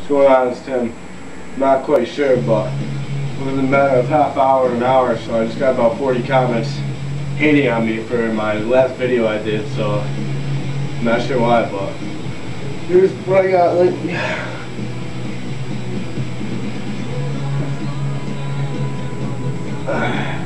What's going on? It's Tim. Not quite sure, but within a matter of half hour to an hour, so I just got about 40 comments hating on me for my last video I did, so I'm not sure why, but here's what I got. Like,